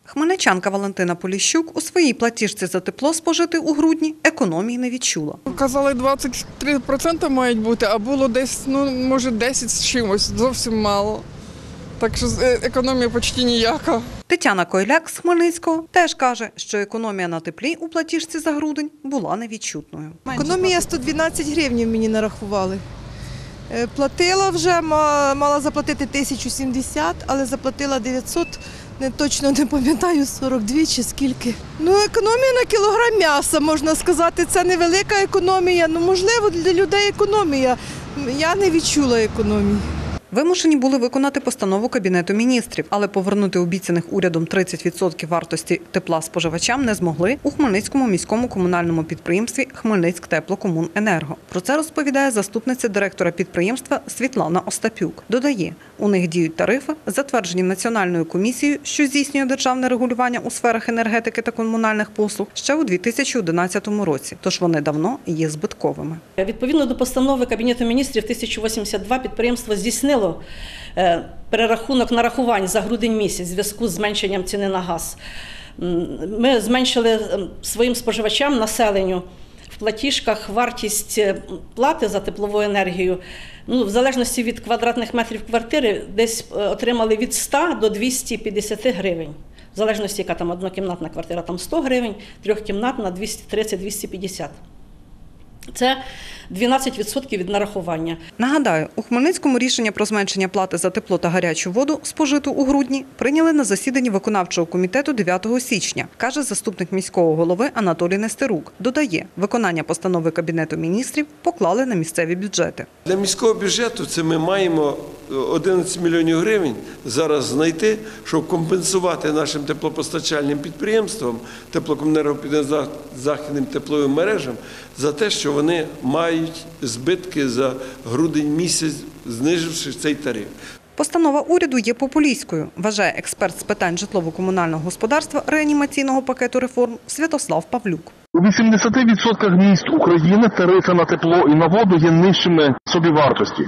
Хмельничанка Валентина Поліщук у своїй платіжці за тепло спожите у грудні економії не відчула. Казали, 23% мають бути, а було десь, може 10 з чимось, зовсім мало. Так що економія почти ніяка. Тетяна Койляк з Хмельницького теж каже, що економія на теплі у платіжці за грудень була невідчутною. Економія 112 гривень мені нарахували. Платила вже, мала заплатити 1070, але заплатила 900, точно не пам'ятаю, 42 чи скільки. Економія на кілограм м'яса, можна сказати, це невелика економія, можливо, для людей економія. Я не відчула економії. Вимушені були виконати постанову Кабінету міністрів, але повернути обіцяних урядом 30% вартості тепла споживачам не змогли у Хмельницькому міському комунальному підприємстві «Хмельницьктеплокомуненерго». Про це розповідає заступниця директора підприємства Світлана Остапюк. Додає, у них діють тарифи, затверджені Національною комісією, що здійснює державне регулювання у сферах енергетики та комунальних послуг, ще у 2011 році, тож вони давно є збитковими. Відповідно до постанови Кабінету міністрів 1082 підприємство здійснило перерахунок нарахувань за грудень місяць в зв'язку з зменшенням ціни на газ. Ми зменшили своїм споживачам, населенню, в платіжках вартість плати за теплову енергію, в залежності від квадратних метрів квартири, десь отримали від 100 до 250 гривень. В залежності, яка там однокімнатна квартира, там 100 гривень, трьохкімнатна 230-250. Це 12% від нарахування. Нагадаю, у Хмельницькому рішення про зменшення плати за тепло та гарячу воду, спожиту у грудні, прийняли на засіданні виконавчого комітету 9 січня, каже заступник міського голови Анатолій Нестерук. Додає, виконання постанови Кабінету міністрів поклали на місцеві бюджети. Для міського бюджету це ми маємо 11 мільйонів гривень зараз знайти, щоб компенсувати нашим теплопостачальним підприємствам, теплокомуненерго-західним тепловим мережам за те, що вони мають збитки за грудень місяць, зниживши цей тариф. Постанова уряду є популістською, вважає експерт з питань житлово-комунального господарства реанімаційного пакету реформ Святослав Павлюк. У 80% міст України тарифи на тепло і на воду є нижчими собівартості.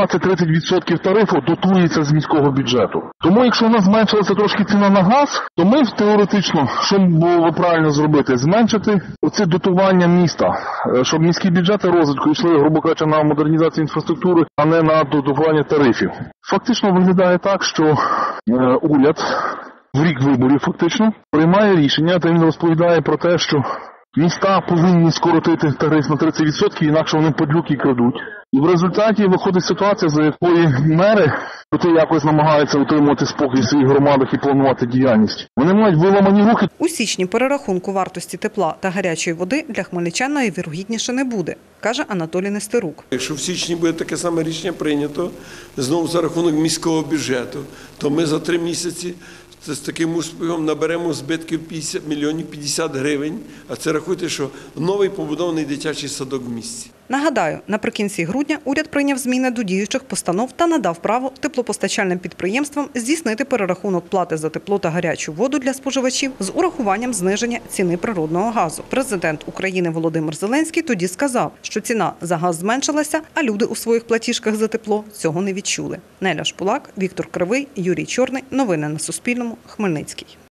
20-30% тарифу дотується з міського бюджету. Тому якщо у нас зменшилася трошки ціна на газ, то ми теоретично, що було правильно зробити? Зменшити оце дотування міста, щоб міські бюджети розвитку йшли, грубо кажучи, на модернізацію інфраструктури, а не на дотування тарифів. Фактично виглядає так, що уряд в рік виборів фактично приймає рішення, та він розповідає про те, що міста повинні скоротити тариф на 30%, інакше вони падлюки крадуть. І в результаті виходить ситуація, за якої мери, проте якось намагаються утримувати спокій в своїх громадах і планувати діяльність. Вони мають виламані руки. У січні перерахунку вартості тепла та гарячої води для хмельничан найвірогідніше не буде, каже Анатолій Нестерук. Якщо в січні буде таке саме рішення прийнято, знову за рахунок міського бюджету, то ми за 3 місяці з таким успіхом наберемо збитків 50 мільйонів 50 гривень, а це рахуйте, що новий побудований дитячий садок в місті. Нагадаю, наприкінці грудня уряд прийняв зміни до діючих постанов та надав право теплопостачальним підприємствам здійснити перерахунок плати за тепло та гарячу воду для споживачів з урахуванням зниження ціни природного газу. Президент України Володимир Зеленський тоді сказав, що ціна за газ зменшилася, а люди у своїх платіжках за тепло цього не відчули. Неля Шпулак, Віктор Кривий, Юрій Чорний. Новини на Суспільному. Хмельницький.